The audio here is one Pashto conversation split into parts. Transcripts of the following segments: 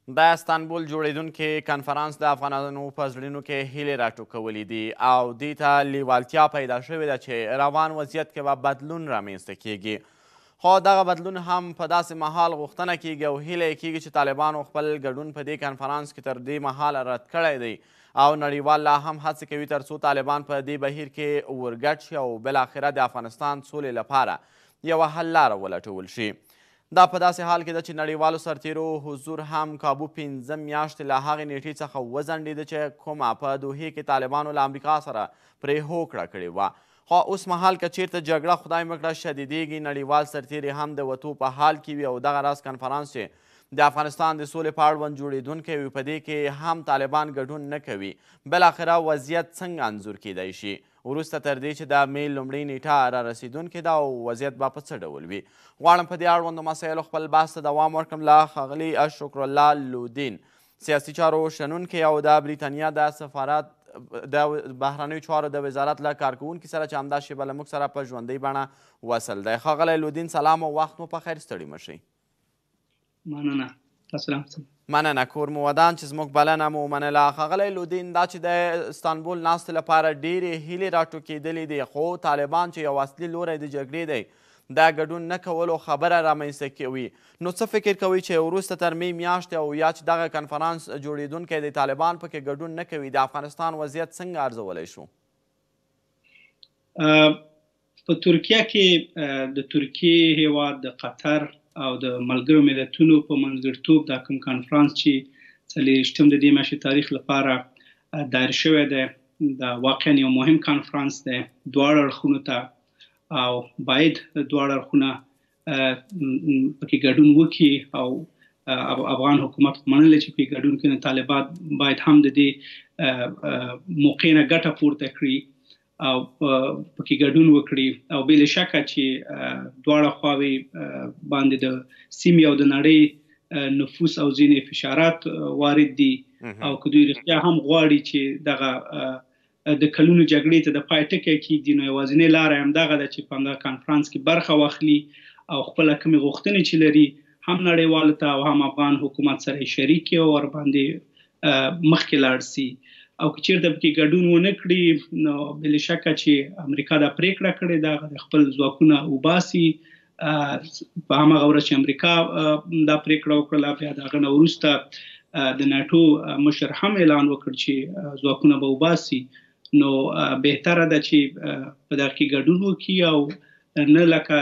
د استانبول جوړېدونکي کنفرانس د افغانانو په زړونو کې هیلې راټوکولي دي او دې ته لیوالتیا پیدا شوې ده چې روان وضعیت کې به بدلون رامنځته کیږي خو دغه بدلون هم په داسې مهال غوښتنه کیږي او هیله یې کیږي چې طالبانو خپل ګډون په دې کنفرانس کې تر دې مهاله رد کړی دی او نړیوال لا هم هڅې کوي تر څو طالبان په دې بهیر کې ورګډ شي او بالاخره د افغانستان سولې لپاره یوه حل لاره ولټول شي دا په داسې حال کې ده چې نړیوالو سرتیرو حضور هم کابو 15 میاشتې له هغې نیټې څخه وځنډېده چې کومه په دوحې کې طالبانو له امریکا سره پرې هوکړه کړې وه خو اوس مهال که چیرته جګړه خدای مه کړه شدیدېږي نړیوال سرتیري هم د وتو په حال کې وي او دغه راز کنفرانس چې د افغانستان د سولې په اړوند جوړېدونکی وي په دې کې هم طالبان ګډون نه کوي بالاخره وضعیت څنګه انځور کیدی شي وروسته تر دې چې د می لومړۍ نیټه را رسیدونکې ده او وضعیت به په څه ډول وي غواړم په دې اړوندو مسایلو خپل بحث ته دوام ورکړم له ښاغلي شکرالله لودین سیاسي چارو شنونکي او د بریتانیا د سفارت د بهرنیو چارو د وزارت له کارکوونکي سره چې همدا شیبه له موږ سره په ژوندۍ بڼه وصل دی ښاغلی لودین سلام او وخت مو په خیر ستړي مه شئ مننه تاسو مننه کور مو ودان چې زموږ بلنه مو ومنله ښاغلی لودین دا چې د استانبول ناستې لپاره ډېرې هیلې راټوکېدلې دي خو طالبان چې یو اصلي لوری د جګړې دی دا ګډون نه کولو خبره رامنځته کوي نو څه فکر کوئ چې وروسته تر می میاشتې او یا چې دغه کنفرانس جوړېدونکی دی طالبان پکې ګډون نه کوي د افغانستان وضعیت څنګه ارزولی شو په ترکیه کې د ترکیې هیواد د قطر او د ملګرو ملتونو په منځګړیتوب دا کوم کنفرانس چې 40 د دې میاشتې تاریخ لپاره دایر شوی دی دا واقعا یو مهم کنفرانس دی دواړو اړخونو ته او باید دواړه اړخونه پکې ګډون وکړي او افغان حکومت منلی چې پکې ګډون کوي طالبان باید هم د دې موقع نه ګټه پورته کړي او پکې ګډون وکړي او بې له شکه چې دواړه خواوې باندې د سیمې او د نړۍ نفوس او ځینې فشارات وارد دي او که دوی رښتیا هم غواړي چې دغه د کلونو جګړې ته د پای ټکی کېږدي نو یوازینۍ لاره همدغه ده چې په همدغه کنفرانس کې برخه واخلي او خپله کومې غوښتنې چې لري هم نړیوالو ته او هم افغان حکومت سره شریک او ورباندې مخکې لاړ سي او که چیرته پکې ګډون ونه کړي نو بې شکه چې امریکا دا پریکړه کړې ده د خپل ځواکونه وباسي په هماغه ورځ چې امریکا دا پریکړه وکړله بیا د هغه نه وروسته د ناټو مشر هم اعلان وکړ چې ځواکونه به وباسي نو بهتره ده چې په دغه کې ګډون وکړي او نه لکه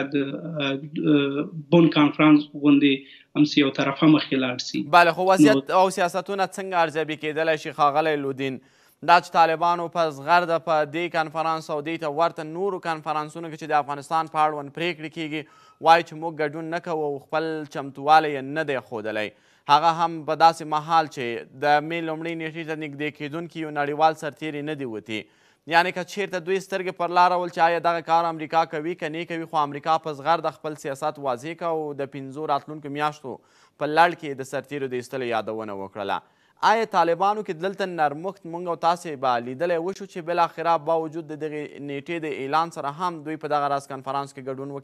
د بون کانفرانس غوندې همسې یو طرفه مخکې لاړ سي بله خو وضعیت او سیاستونه څنګه ارزیابي کېدلی شي ښاغلی لودین دا چې طالبانو په زغرده په دې کنفرانس او دې ته ورته نورو کنفرانسونو کې چې د افغانستان په اړوند پرېکړې کېږي وایي چې موږ ګډون نه کوو او خپل چمتووالی یې نه دی ښودلی هغه هم په داسې مهال چې د می لومړۍ نیټې ته نږدې کېدونکي یو نړیوال سرتیري نه دي وتي یعنې که چیرته دوی سترګې پر لاره ول چې آیا دغه کار امریکا کوي که نه کوي خو امریکا په زغرده خپل سیاست واضح که او د 5 راتلونکو میاشتو په لړ کې د سرتیرو د ایستلو یادونه وکړله آیا طالبانو کې دلته نرمښت موږ او تاسې به لیدلی وشو چې بالاخره باوجود د دغې نیټې د اعلان سره هم دوی په دغه راز کنفرانس کې ګډون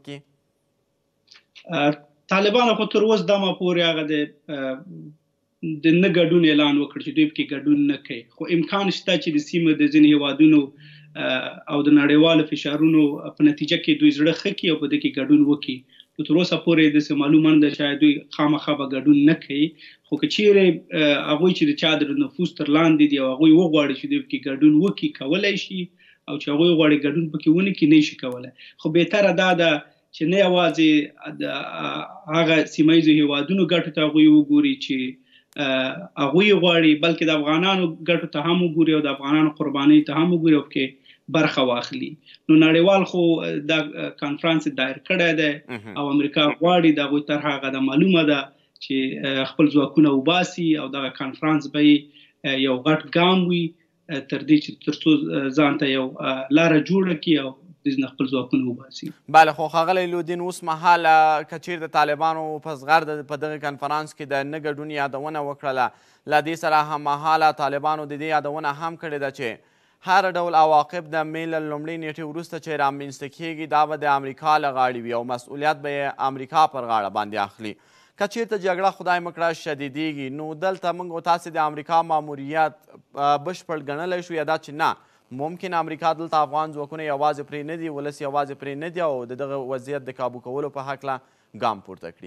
وکړي طالبانو خو تر اوس دمه پورې هغه د نه ګډون اعلان وکړ چې دوی پکې ګډون نه کوي خو امکان شته چې د سیمې د ځینې هیوادونو او د نړیوالو فشارونو په نتیجه کې دوی زړه ښه کړي او په دې کې ګډون وکړي نو تر اوسه پورې داسې معلومه نه ده چې دوی خامخا به ګډون نه کوي خو که چیرې هغوی چې د چا د نفوس تر لاندې دي او هغوی وغواړي چې دوی پکې ګډون وکړي کولی شي او چې هغوی غواړي ګډون پکې ونه کړي نه شي کولی خو بهتره دا ده چې نه یوازې د هغه سیمه ییزو هیوادونو ګټو ته هغوی وګوري چې هغوی غواړي بلکې د افغانانو ګټو ته هم وګوري او د افغانانو قربانۍ ته هم وګوري او پکې برخه واخلي نو نړیوال خو دا کنفرانس دایر کړی دی او امریکا غواړي د هغوی طرحه هغه ده معلومه ده چې خپل ځواکونه وباسي او دغه کنفرانس به یو غټ ګام وي تر دې چې تر څو ځان ته یو لاره جوړه کړي او د خپل ځواکونه وباسي بله خو ښاغلی لودین اوس مهاله که چیرته طالبانو په زغرده په دغه کنفرانس کې د نه ګډون یادونه وکړله له دې سره هممهاله طالبانو د دې یادونه هم کړې ده چې هر ډول عواقب د می له لومړۍ نیټې وروسته چې رامنځته کېږي دا به د امریکا له غاړې وي او مسؤلیت به یې امریکا پر غاړه باندې اخلي که چیرته جګړه خدای مه کړه شدیدیږي نو دلته موږ او تاسې د امریکا ماموریت بشپړ ګڼلی شو یا دا چې نه ممکن امریکا دلته افغان ځواکونه یوازې پرې نه دي ولس یوازې پرې نه دي او د دغه وضعیت د کابو کولو په هکله ګام پورته کړي؟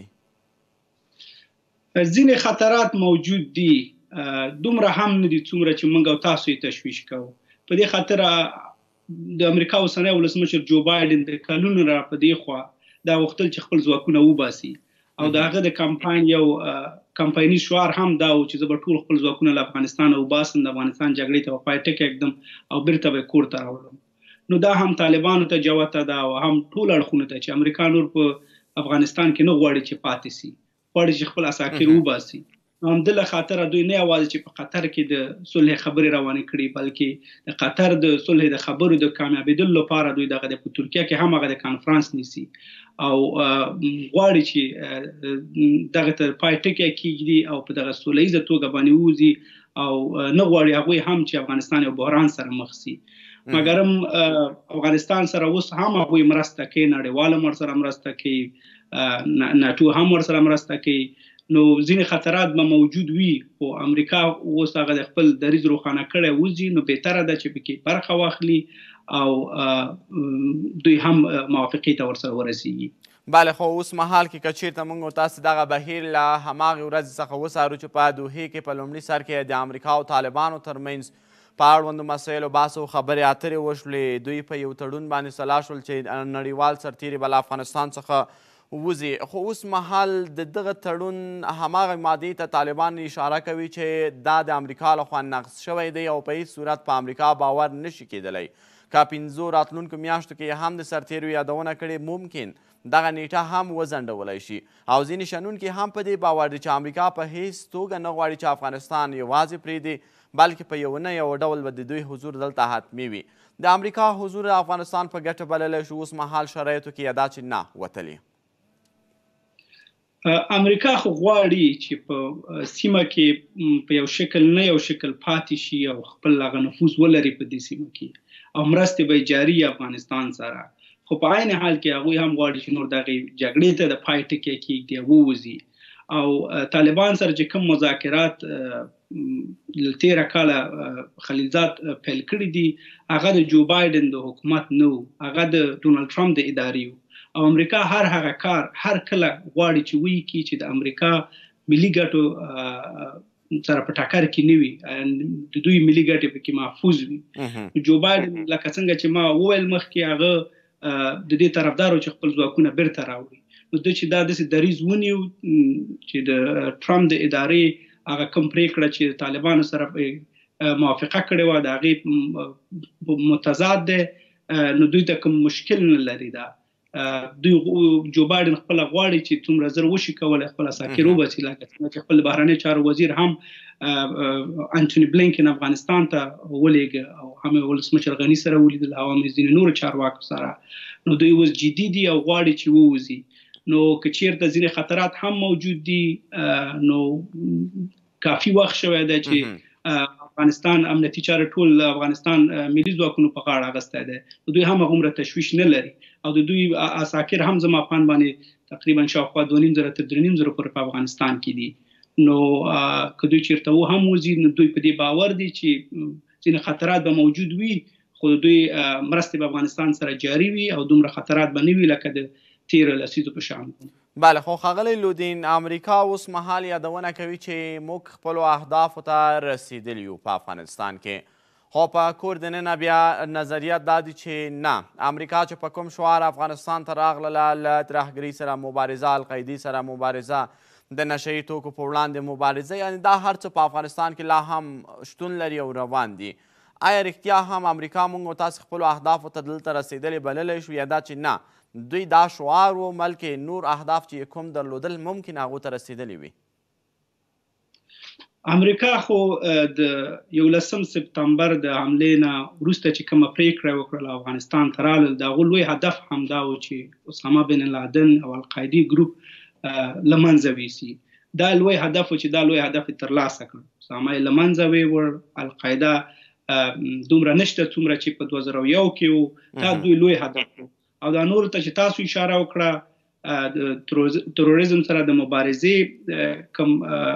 ځینې خطرات موجود دي، دومره هم نه دي څومره چې موږ او تاسو یې تشویش کوو. په دې خاطر د امریکا اوسنی ولسمشر جو بایډن د کلونو را په دې خوا دا غوښتل چې خپل ځواکونه وباسي او د هغه د کمپاین یو کمپایني شعار هم دا و چې زه به ټول خپل ځواکونه له افغانستانه وباسم، د افغانستان جګړې ته به پای ټکی ږدم او بیرته به یې کور ته راوړم. نو دا هم طالبانو ته جوته ده او هم ټول اړخونو ته چې امریکا نور په افغانستان کې نه غواړي چې پاتې سي، غواړي چې خپل اساکر وباسي. نو همدله خاطره دوی نه یوازې چې په قطر کې د صلح خبرې روانې کړي بلکې د قطر د صلح د خبرو د کامیابېدلو لپاره دوی دغه په ترکیه کې هم هغه د کانفرانس نیسي او غواړي چې دغه ته پای ټکی کېږدي او په دغه سوله ییزه توګه باندې ووځي او نه غواړي هغوی هم چې افغانستان یو بحران سره مخ سي. مګرم افغانستان سره اوس هم هغوی مرسته کوي، نړیوال هم ورسره مرسته کوي، ناټو هم ورسره مرسته کوي. نو ځینې خطرات به موجود وي خو امریکا اوس هغه د خپل دریځ روښانه کړی وځي، نو بهتره ده چې پکې برخه واخلي او دوی هم موافقې ته ورسره ورسیږي. بله، خو اوس مهال کې که چیرته موږ او تاسې دغه بهیر له هماغې ورځې څخه وڅارو چې په دوحې کې په لومړي سر کې د امریکا او طالبانو ترمنځ په اړوندو مسایلو بحث او خبرې اترې وشولې، دوی په یو تړون باندې سلا شول چې نړیوال سرتیري به له افغانستان څخه وځي. خو اوس مهال د دغه تړون هماغه مادې ته طالبان اشاره کوي چې دا د امریکا لخوا نقض شوی دی او په هیڅ صورت په امریکا باور نشي کیدلی. که 5 راتلونکو میاشتو کې هم د سرتیرو یادونه کړې ممکن دغه نیټه هم وځنډولی شي او ځینې شنونکي هم په دې باور دي چې امریکا په هیڅ توګه نه غواړي چې افغانستان یوازې پرېږدي بلکې په یو نه یو ډول به د دوی حضور دلته حتمي وي. د امریکا حضور افغانستان په ګټه بللی شو، اوس مهال شرایطو کې یې دا چې نه وتلي. امریکا خو غواړي چې په سیمه کې په یو شکل نه یو شکل پاتې شي او خپل هغه نفوذ ولري په دې سیمه کې او مرستې به جاري افغانستان سره. خو په عین حال کې هغوی هم غواړي چې نور دغې جګړې ته د پای ټکی کېږدي او ووځي. او طالبان سره چې کوم مذاکرات تیره کاله خلیلزاد پیل کړي دي هغه د جو بایډن د حکومت نه و، هغه د ډونالډ ټرمپ د ادارې و. او امریکا هر هغه کار هر کله غواړي چې وایي کړي چې د امریکا ملي ګټو سره په ټکر کې نه وي، د دوی ملي ګټې پکې محفوظ وي. جو بایډن لکه څنګه چې ما وویل مخکې هغه د دې طرفدار چې خپل ځواکونه بیرته راوړي. نو د چې دا داسې دریځ ونیو چې د ټرمپ د ادارې هغه کوم پرېکړه چې طالبانو سره موافقه کړې وه د هغې متضاد دی، نو دوی ته کوم مشکل نه لري. دا دوی جو بایډن خپله غواړي چې څومره زر وشي کولی خپل اساکر وباسي، لکه څنګه چې خپل بهرني چارو وزیر هم انټوني بلینکن افغانستان ته ولېږه او هم یې ولسمشر غني سره ولیدل او هم یې ځینې نورو چارواکو سره. نو دوی اوس جدي دي او غواړي چې ووځي. نو که چیرته ځینې خطرات هم موجود دي نو کافي وخت شوی دی چې افغانستان امنیتي چارې ټول افغانستان ملي ځواکونو په غاړه اخیستی دی. دوی هم هغومره تشویش نه لري او د دوی اساکر هم زما پان باندې تقریبا شاوخوا 2,500 تر 3,500 پورې په افغانستان کې دي. نو که دوی چیرته هم وځي نو دوی په دې باور دي چې ځینې خطرات به موجود وي خو دوی مرستې به افغانستان سره جاري وي او دومره خطرات به نه وي لکه د تیره لسیزو په شان. بله، خو ښاغلی لودین، امریکا اوس مهال یادونه کوي چې موږ خپلو اهدافو ته رسیدلي یو په افغانستان کې. خو په کور دننه بیا نظریه دا دی چې نه، امریکا چې په کوم شعار افغانستان ته راغلله له ترهګرۍ سره مبارزه، القاعدې سره مبارزه، د نشهیي توکو په وړاندې مبارزه، یعنې دا هر څه په افغانستان کې لا هم شتون لري او روان دي. آیا رښتیا هم امریکا موږ او تاسې خپلو اهدافو ته دلته رسیدلی بللی شو یا دا چې نه دوی دا شعار و بلکې نور اهداف چې کوم درلودل ممکن هغو ته رسیدلی وي؟ امریکا خو د 11 سپتمبر د حملې نه وروسته چې کومه پرېکړه وکړله افغانستان ته رالل، د هغو لوی هدف همدا و چې اسامه بن لادن او القاعدې ګروپ له منځه ویسي. دا لوی هدف و چې دا لوی هدف یې ترلاسه کړ. اسامه یې له منځه ویوړ، القاعده دومره نشته څومره چې په 2001 کې و. دا دوی لوی هدف و. او دا نورو ته چې تاسو اشاره وکړه د تروریزم سره د مبارزې کوم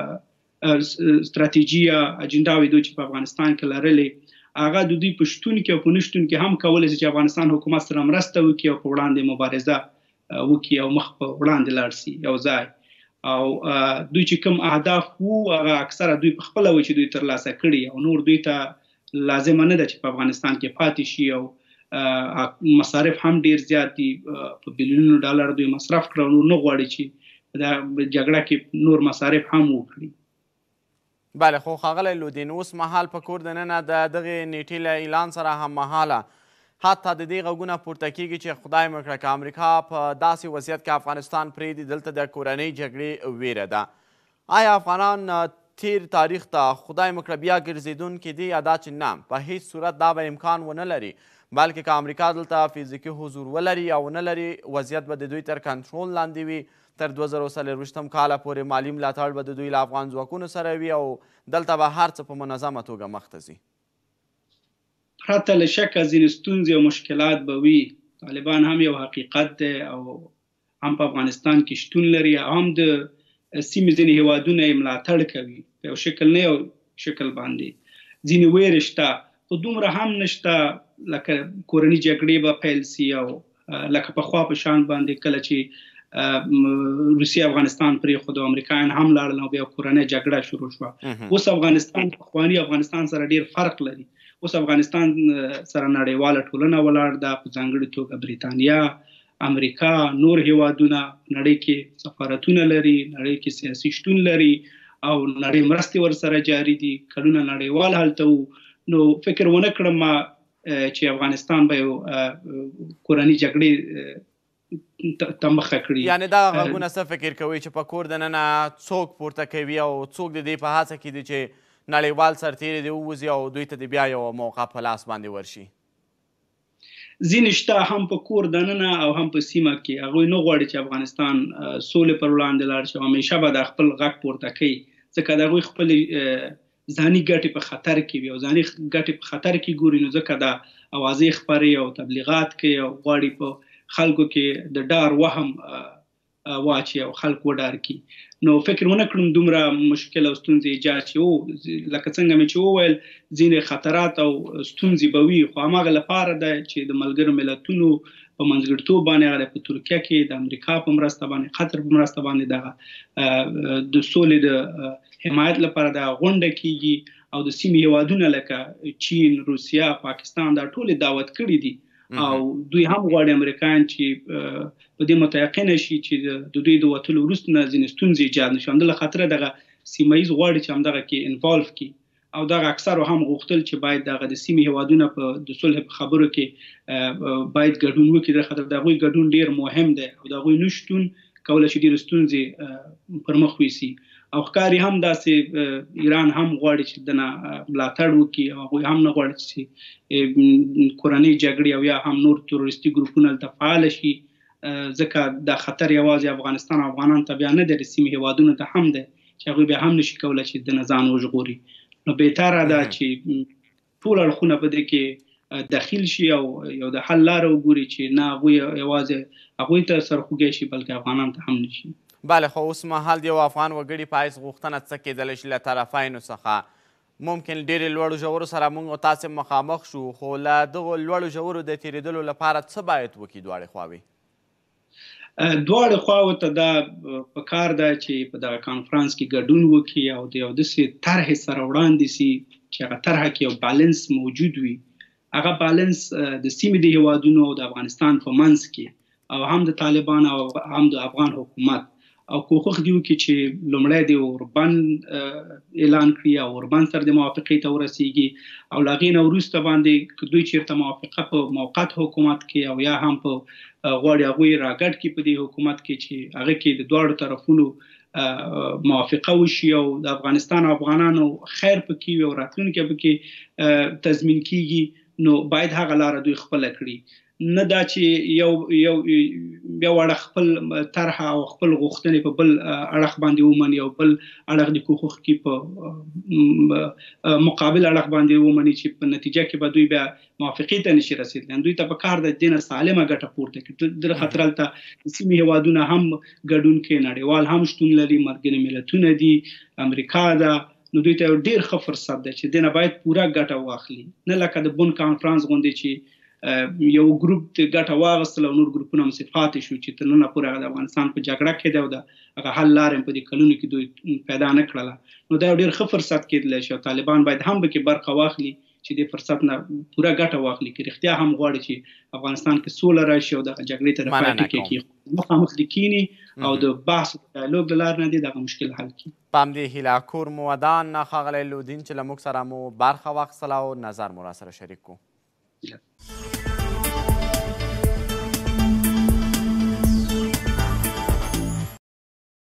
ستراتیژي یا اجنډاوې دوی چې په افغانستان کې لرلې هغه د دوی په شتون کې او په نشتون کې هم کولی شي چې افغانستان حکومت سره مرسته وکړي او په وړاندې مبارزه وکړي او مخ په وړاندې لاړ شي یو ځای او دوی چې کوم اهداف وو هغه اکثره دوی په خپله وو چې دوی ترلاسه کړي او نور دوی ته لازمه نه ده چې په افغانستان کې پاتې شي او مصارف هم ډیر زیات دي په بیلیونونو ډالر دوی مصرف کړه او نور نه غواړي چې دا جګړه کې نور مصارف هم وکړي. بله خو ښاغلی لودین اوس مهال په کور دننه د دغې نیټې له اعلان سره هممهاله حتی د دې غږونه پورته کیږي چې خدای مه کړه که امریکا په داسې وضعیت کې افغانستان پرېږدي دلته د کورنۍ جګړې ویره ده. آیا افغانان تیر تاریخ ته خدای مه کړه بیا ګرځېدونکي دي یا دا چې نه په هیڅ صورت دا به امکان ونه لري بلکې که امریکا دلته فزیکي حضور ولري یا ونه لري وضعیت به د دوی تر کنټرول لاندې وي تر 2024 کاله پورې مالي ملاتړ به د دوی له افغان ځواکونو سره وي او دلته به هر څه په منظمه توګه مخته ځي. پرته له شکه ځینې ستونزې او مشکلات به وي. طالبان هم یو حقیقت دی او هم په افغانستان کې شتون لري او هم د سیمې ځینې هیوادونه یې ملاتړ کوي په یو شکل نه یو شکل باندې. ځینې ویرې شته خو دومره هم نشته لکه کورنۍ جګړې به پیل سي او لکه پخوا په شان باندې کله چې روسیه افغانستان پرېښود او امریکایان هم لاړل او بیا کورنۍ جګړه شروع شوه. اوس افغانستان پخواني افغانستان سره ډیر فرق لري. اوس افغانستان سره نړیواله ټولنه ولاړ ده په ځانګړې توګه بریتانیا امریکا نور هیوادونه نړۍ کې سفارتونه لري نړۍ کې سیاسي شتون لري او نړۍ مرستې ورسره جاري دي کلونه نړیوال هلته وو نو فکر ونه کړم چې افغانستان به یو کورنۍ جګړې ته مخه کړي. یعنې دغه غږونه څه فکر کوئ چې په کور دننه څوک پورته کوي او څوک د دې په هڅه کې دي چې نړیوال سرتیري دې ووځي او دوی ته د بیا یوه موقع په لاس باندې ورشي؟ ځینې شته هم په کور دننه او هم په سیمه کې هغوی نه غواړي چې افغانستان سولې پر وړاندې لاړ شي او همیشه به د خپل غږ پورته کوي ځکه د هغوی خپلې ځاني ګټې په خطر کې وي او ځاني ګټې په خطر کې ګوري نو ځکه دا اوازې خپرې او تبلیغات کوي او غواړي په خلکو کې د ډار وهم واچي او خلک وډار کړي نو فکر ونه کړم دومره مشکل او ستونزې ایجاد شي لکه څنګه مې چې وویل ځینې خطرات او ستونزې به وي خو هماغه لپاره ده چې د ملګرو ملتونو په منځګړیتوب باندې هغه په ترکیه کې د امریکا په مرسته باندې قطر په مرسته باندې دغه د سولې د حمایت لپاره د غونډه کیږي او د سیمې هیوادونه لکه چین روسیه پاکستان دا ټولې دعوت کړي دي او دوی هم غواړي امریکایان چې په دې متیقنه شي چې د دوی د وتلو وروسته نه ځینې ستونزې ایجاد نه شي همدغه خاطره دغه سیمه ییز غواړي چې همدغه کې انوالو کړي او دغه اکثرو هم غوښتل چې باید دغه د سیمې هیوادونه په د صلح په خبرو کې باید ګډون وکړي د خاطر د هغوی ګډون ډیر مهم دی او د هغوی نشتون کولی شي ډېرې ستونزې پر مخ ویسي او ښکاري هم داسې ایران هم غواړي چې دنه ملاتړ وکړي او هغوی هم نه غواړي چې کورنۍ جګړې او یا هم نور تروریستي ګروپونه هلته فعاله شي ځکه دا خطر یوازې افغانستان او افغانانو ته بیا نه دی د سیمې هیوادونو ته هم دی چې هغوی بیا هم نشي کولی چې دنه ځان وژغوري نو بهتره ده چې ټول اړخونه په دې کې دخیل شي او یو د حل لاره وګوري چې نه هغوی یوازې هغوی ته سرخوږی شي بلکې افغانان ته هم نشي. بله خو اوس مهال د یو افغان وګړي په حیث غوښتنه څه کیدلی شي له طرفینو څخه ممکن ډېرې لوړو ژورو سره موږ او تاسې مخامخ شو خو له دغو لوړو ژورو د تېرېدلو لپاره څه باید وکړي دواړې خواوې؟ دواړو خواوو ته دا پکار ده چې په دغه کانفرانس کې ګډون وکړي او د یو داسې طرحې سره وړاندې سي چې هغه طرحه کې یو بالانس موجود وي هغه بالانس د سیمې د هیوادونو او د افغانستان په منځ کې او هم د طالبان او هم د افغان حکومت او کوښښ دې وکړي چې لومړی د اوربند اعلان کړي او اوربند سره د موافقې ته ورسیږي او له هغې نه وروسته باندې که دوی چېرته موافقه په موقت حکومت کې او یا هم په غواړي هغوی راګډ کړي په دې حکومت کې چې هغه کې د دواړو طرفونو موافقه وشي او د افغانستان او افغانانو خیر پکې وي او راتلونکی پکې تضمین کیږي نو باید هغه لاره دوی خپله کړي نه دا چې یو اړخ خپل طرحه او خپل غوښتنې په بل اړخ باندې ومني او بل اړخ د کوښښ کې په مقابل اړخ باندې ومني چې په نتیجه کې به دوی بیا موافقې ته نشي رسېدلی. دوی ته په کار د دې نه سالمه ګټه پورته کړي. د خطر هلته سیمې هېوادونه هم ګډون کې نړیوال هم شتون لري، ملګري ملتونه دي، امریکا ده، نو دوی ته یو ډېر ښه فرصت دی چې دې نه باید پوره ګټه واخلي، نه لکه د بن کانفرانس غوندې چې یو ګروپ د ګټه واغستل او نور ګروپونه هم پاتې شو چې تر ننه پورې د افغانستان په جګړه کې دی او د هغه حل لارې په دې کلونو کې دوی پیدا نه کړله. نو دا یو ډېر ښه فرصت کېدلی شي او طالبان باید هم پکې برخه واخلي چې دې فرصت نه پوره ګټه واخلي، که رښتیا هم غواړي چې افغانستان کې سوله راشي او دغه جګړې ته د پای ټکی کېږدي. مخامخ دې کینی او د بحث او ډایالوګ له لارې نه دې دغه مشکل حل کړي. په همدې هیله کور مو ودان ښاغلی لودین چې له موږ سره مو برخه واخیستله او نظر مو راسره شریک کړو.